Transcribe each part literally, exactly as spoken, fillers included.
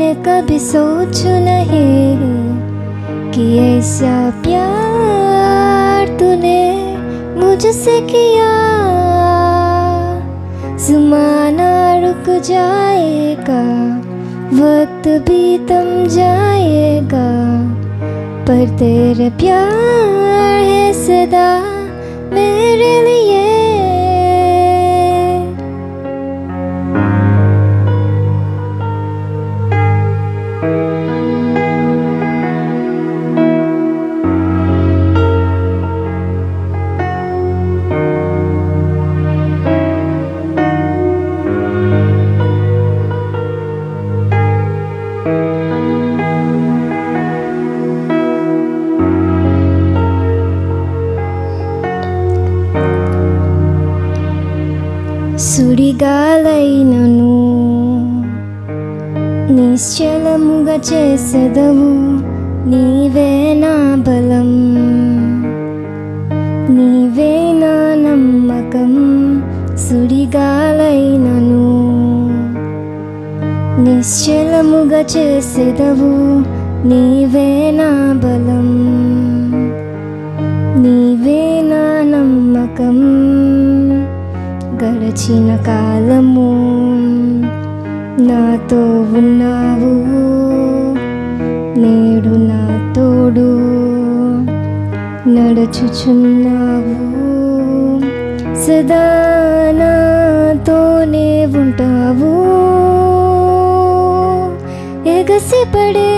कभी सोचूं नहीं कि ऐसा प्यार तूने मुझसे किया। ज़माना रुक जाएगा, वक्त भी थम जाएगा, पर तेरे प्यार है सदा मेरे लिए। సుడిగాలైనను నిశ్చలముగా చేసెదవు, నీవే నా బలం, నీవే నా నమ్మకం. సుడిగాలైనను నిశ్చలముగా చేసెదవు, నీవే నా బలం, నీవే నా నమ్మకం. గడచిన కాలము నాతో ఉన్నావు, నేడు నా తోడు నడుచుచున్నావు. సదా నాతోనే ఉంటావు. ఎగసిపడే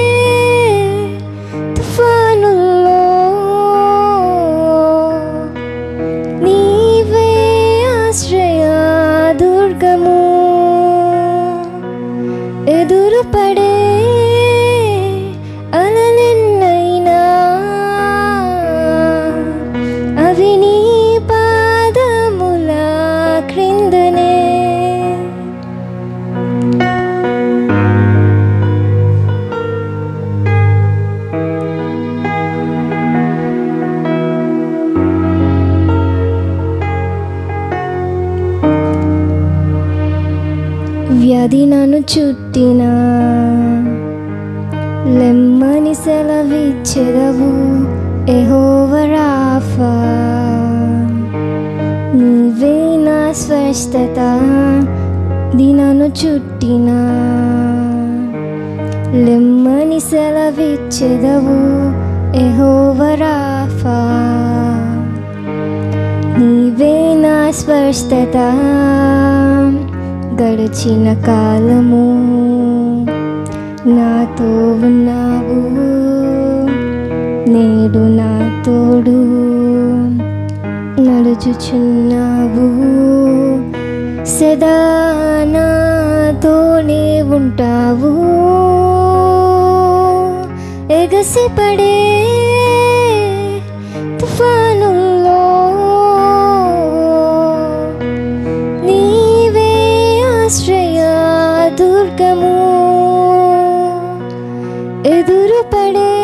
తుఫానుల్లో ఆశ్రయా దుర్గము. ఎదురుపడే అలలెన్నైనా అవి నీ పాదముల క్రిందనే. వ్యాధి నన్ను చుట్టినా లెమ్మని సెలవిచ్చెదవు, యెహోవా రాఫా. నీవే నా స్వస్థత, నన్ను చుట్టినా లెమ్మని సెలవిచ్చెదవు, యెహోవా రాఫా. నీవే నా స్వస్థత. గడిచిన కాలము నాతో ఉన్నావు, నేడు నా తోడు నడుచుచున్నావు. సదా నాతోనే ఉంటావు. ఎగసిపడే తుఫానుల్లో ఆశ్రయా దుర్గము. ఎదురుపడే